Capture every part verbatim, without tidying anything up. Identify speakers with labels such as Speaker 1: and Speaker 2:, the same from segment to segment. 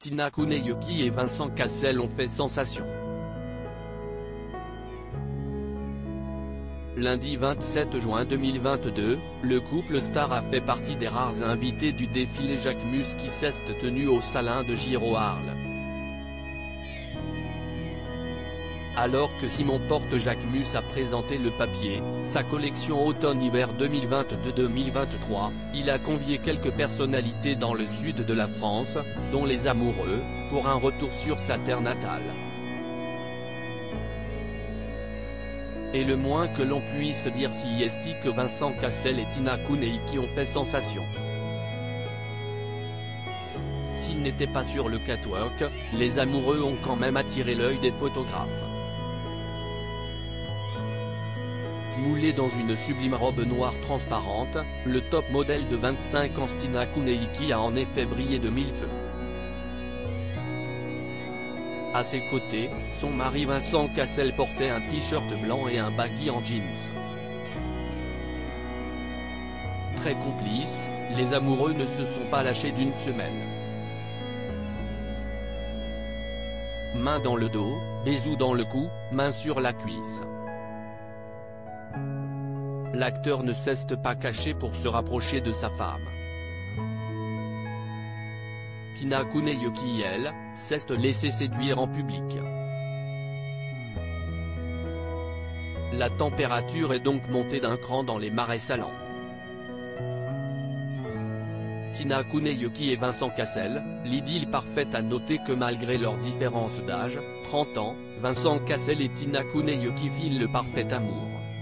Speaker 1: Tina Kuneyuki et Vincent Cassel ont fait sensation. Lundi vingt-sept juin deux mille vingt-deux, le couple star a fait partie des rares invités du défilé Jacquemus qui s'est tenu au Salin de Giraud Arles. Alors que Simon Porte Jacquemus a présenté le papier, sa collection automne-hiver deux mille vingt-deux deux mille vingt-trois, il a convié quelques personnalités dans le sud de la France, dont les amoureux, pour un retour sur sa terre natale. Et le moins que l'on puisse dire si est que Vincent Cassel et Tina Kuneyuki ont fait sensation. S'ils n'étaient pas sur le catwalk, les amoureux ont quand même attiré l'œil des photographes. Moulée dans une sublime robe noire transparente, le top modèle de vingt-cinq ans Tina Kuneyuki a en effet brillé de mille feux. À ses côtés, son mari Vincent Cassel portait un t-shirt blanc et un baggy en jeans. Très complices, les amoureux ne se sont pas lâchés d'une semelle. Main dans le dos, bisous dans le cou, main sur la cuisse. L'acteur ne s'est pas caché pour se rapprocher de sa femme. Tina Kuneyuki elle, s'est laissée séduire en public. La température est donc montée d'un cran dans les marais salants. Tina Kuneyuki et Vincent Cassel, l'idylle parfaite. À noter que malgré leur différence d'âge, trente ans, Vincent Cassel et Tina Kuneyuki filent le parfait amour.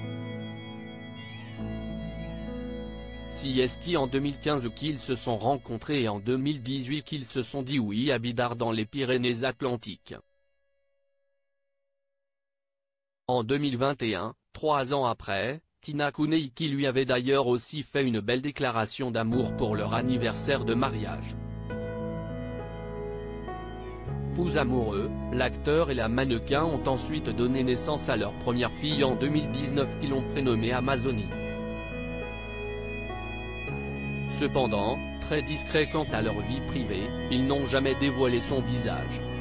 Speaker 1: Si est en deux mille quinze qu'ils se sont rencontrés et en deux mille dix-huit qu'ils se sont dit oui à Bidart dans les Pyrénées-Atlantiques. En deux mille vingt et un, trois ans après, Tina Kuneyuki lui avait d'ailleurs aussi fait une belle déclaration d'amour pour leur anniversaire de mariage. Fous amoureux, l'acteur et la mannequin ont ensuite donné naissance à leur première fille en deux mille dix-neuf qu'ils ont prénommée Amazonie. Cependant, très discrets quant à leur vie privée, ils n'ont jamais dévoilé son visage.